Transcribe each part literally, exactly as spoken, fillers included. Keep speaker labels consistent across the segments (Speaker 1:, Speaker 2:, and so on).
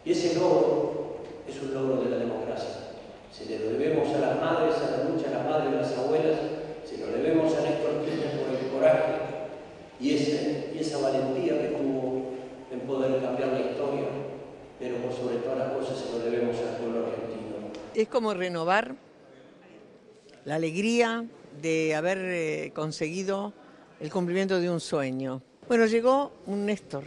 Speaker 1: Y ese logro es un logro de la democracia. Se le debemos a las madres, a la lucha de las madres y las abuelas, se lo debemos a Néstor Kirchner por el coraje y, ese, y esa valentía que tuvo en poder cambiar la historia, pero por sobre todas las cosas se lo debemos al pueblo argentino.
Speaker 2: Es como renovar la alegría de haber eh, conseguido el cumplimiento de un sueño. Bueno, llegó un Néstor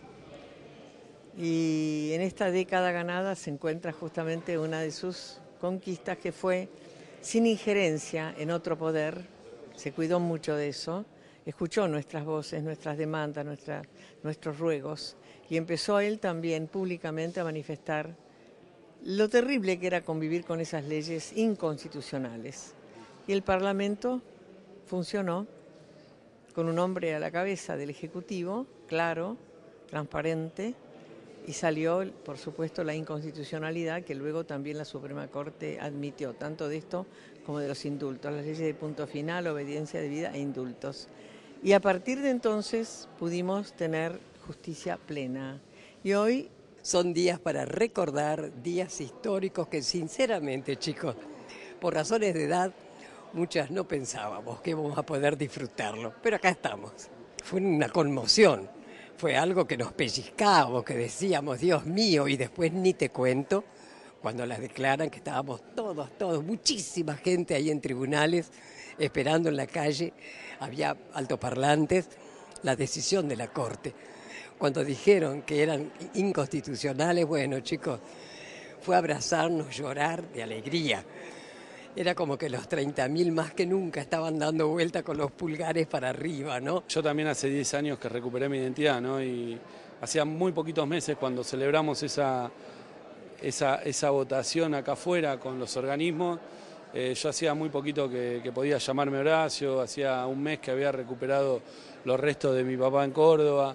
Speaker 2: y en esta década ganada se encuentra justamente una de sus conquistas, que fue sin injerencia en otro poder. Se cuidó mucho de eso, escuchó nuestras voces, nuestras demandas, nuestra, nuestros ruegos, y empezó él también públicamente a manifestar lo terrible que era convivir con esas leyes inconstitucionales. Y el Parlamento funcionó con un hombre a la cabeza del Ejecutivo, claro, transparente, y salió, por supuesto, la inconstitucionalidad que luego también la Suprema Corte admitió, tanto de esto como de los indultos, las leyes de punto final, obediencia debida e indultos. Y a partir de entonces pudimos tener justicia plena. Y hoy
Speaker 3: son días para recordar, días históricos que sinceramente, chicos, por razones de edad, muchas no pensábamos que íbamos a poder disfrutarlo, pero acá estamos. Fue una conmoción. Fue algo que nos pellizcábamos, que decíamos, Dios mío, y después ni te cuento, cuando las declaran que estábamos todos, todos, muchísima gente ahí en tribunales, esperando en la calle, había altoparlantes, la decisión de la Corte. Cuando dijeron que eran inconstitucionales, bueno, chicos, fue abrazarnos, llorar de alegría. Era como que los treinta mil más que nunca estaban dando vuelta con los pulgares para arriba, ¿no?
Speaker 4: Yo también hace diez años que recuperé mi identidad, ¿no? Y hacía muy poquitos meses cuando celebramos esa, esa, esa votación acá afuera con los organismos, eh, yo hacía muy poquito que, que podía llamarme Horacio, hacía un mes que había recuperado los restos de mi papá en Córdoba,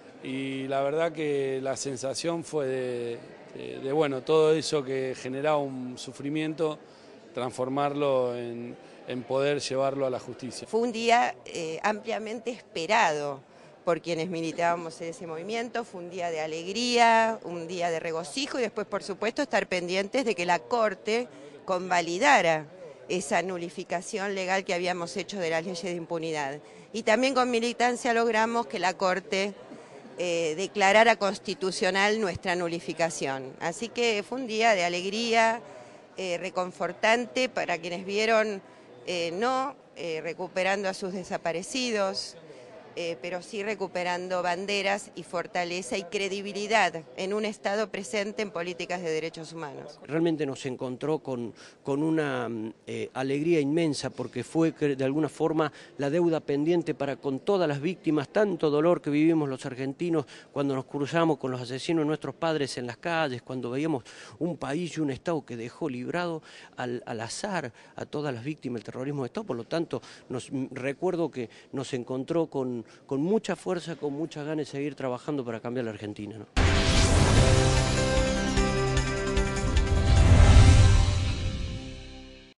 Speaker 4: y la verdad que la sensación fue de, de, de bueno, todo eso que generaba un sufrimiento, transformarlo en, en poder llevarlo a la justicia.
Speaker 5: Fue un día eh, ampliamente esperado por quienes militábamos en ese movimiento, fue un día de alegría, un día de regocijo y después, por supuesto, estar pendientes de que la Corte convalidara esa nulificación legal que habíamos hecho de las leyes de impunidad. Y también con militancia logramos que la Corte eh, declarara constitucional nuestra nulificación. Así que fue un día de alegría, Eh, reconfortante para quienes vieron eh, no eh, recuperando a sus desaparecidos, eh, pero sí recuperando banderas y fortaleza y credibilidad en un Estado presente en políticas de derechos humanos.
Speaker 1: Realmente nos encontró con, con una eh, alegría inmensa, porque fue de alguna forma la deuda pendiente para con todas las víctimas, tanto dolor que vivimos los argentinos cuando nos cruzamos con los asesinos de nuestros padres en las calles, cuando veíamos un país y un Estado que dejó librado al, al azar a todas las víctimas del terrorismo de Estado. Por lo tanto, nos, recuerdo que nos encontró con, con mucha fuerza, con muchas ganas de seguir trabajando para cambiar la Argentina, ¿no?